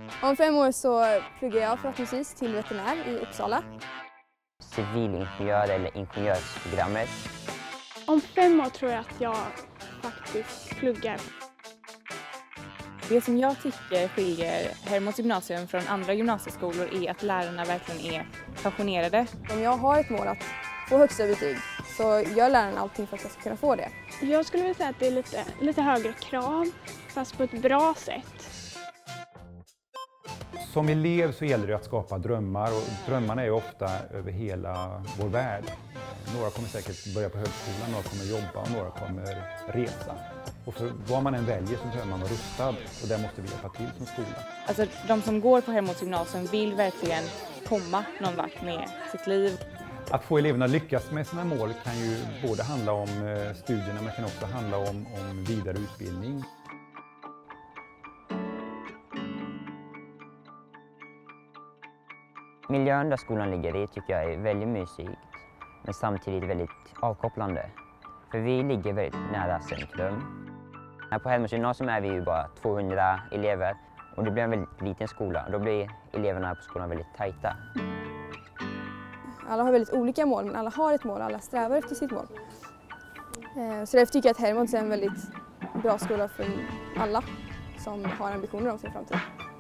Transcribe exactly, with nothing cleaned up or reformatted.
Om fem år så pluggar jag förhoppningsvis till veterinär i Uppsala. Civilingenjör eller ingenjörsprogrammet. Om fem år tror jag att jag faktiskt pluggar. Det som jag tycker skiljer Hermods gymnasium från andra gymnasieskolor är att lärarna verkligen är passionerade. Om jag har ett mål att få högsta betyg så gör lärarna allting för att jag ska kunna få det. Jag skulle vilja säga att det är lite, lite högre krav, fast på ett bra sätt. Som elev så gäller det att skapa drömmar, och drömmarna är ofta över hela vår värld. Några kommer säkert börja på högskolan, några kommer jobba och några kommer resa. Och för vad man än väljer så behöver man vara rustad, och där måste vi hjälpa till som skola. Alltså de som går på Hermods gymnasium vill verkligen komma någon vart med sitt liv. Att få eleverna att lyckas med sina mål kan ju både handla om studierna, men kan också handla om, om vidare utbildning. Miljön där skolan ligger i tycker jag är väldigt mysigt, men samtidigt väldigt avkopplande. För vi ligger väldigt nära centrum. Här på Hermods gymnasium är vi ju bara tvåhundra elever, och det blir en väldigt liten skola. Då blir eleverna på skolan väldigt tajta. Alla har väldigt olika mål, men alla har ett mål, alla strävar efter sitt mål. Så därför tycker jag att Hermods är en väldigt bra skola för alla som har ambitioner om sin framtid.